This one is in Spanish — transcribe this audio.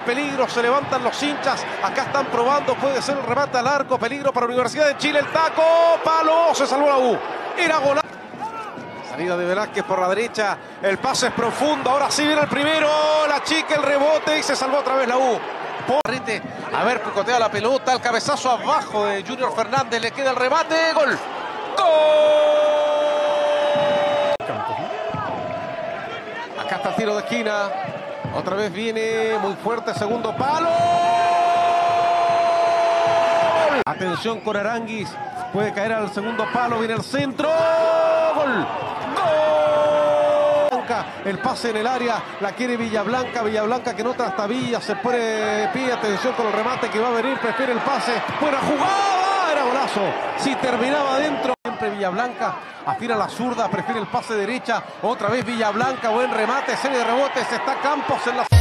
Peligro, se levantan los hinchas. Acá están probando, puede ser el remate al arco. Peligro para Universidad de Chile. El taco, palo, se salvó la U. Era golazo. Salida de Velázquez por la derecha. El pase es profundo. Ahora sí viene el primero. La chica, el rebote y se salvó otra vez la U. A ver, picotea la pelota. El cabezazo abajo de Junior Fernández. Le queda el remate. Gol. Acá está el tiro de esquina. Otra vez viene muy fuerte. Segundo palo. Atención con Aranguis. Puede caer al segundo palo. Viene el centro. Gol. El pase en el área, la quiere Villablanca que no trastabilla, se pone de pie, atención con el remate que va a venir, prefiere el pase, buena jugada, era golazo, si terminaba adentro, siempre Villablanca, afina la zurda, prefiere el pase derecha, otra vez Villablanca, buen remate, serie de rebotes, está Campos en la...